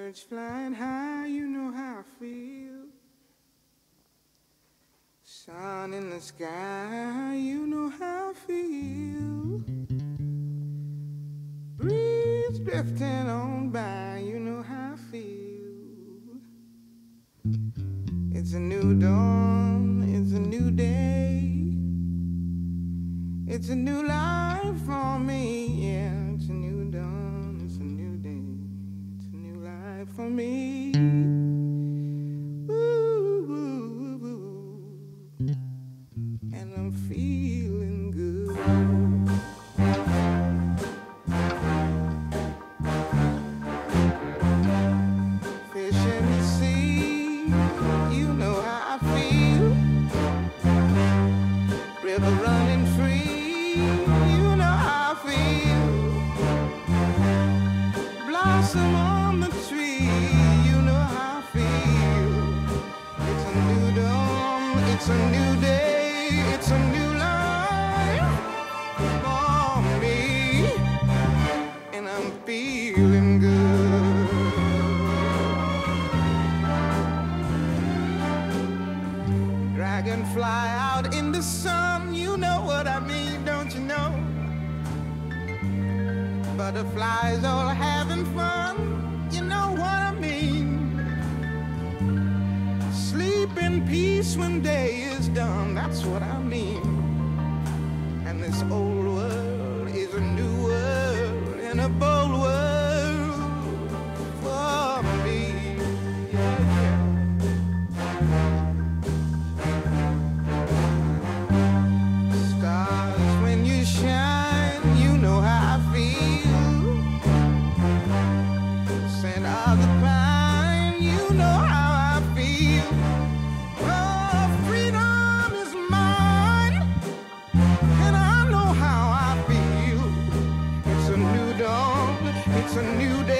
Birds flying high, you know how I feel. Sun in the sky, you know how I feel. Breeze drifting on by, you know how I feel. It's a new dawn, it's a new day. It's a new life for me, yeah. It's a new dawn, it's a new day. It's a new life for me. And I'm feeling good. Fish in the sea, you know how I feel. River running free, you know how I feel. Blossom on the tree, you know how I feel. It's a new dawn, it's a new day. It's a new life for me, and I'm feeling good. Dragonfly out in the sun, you know what I mean, don't you know? Butterflies all having fun, you know what I mean. Sleep in peace when day is done, that's what I mean. And this old world is a new world and a bold world for me. Yeah, yeah. Stars, when you shine, you know how I feel. Scent of the pine, you know how I feel. It's a new day.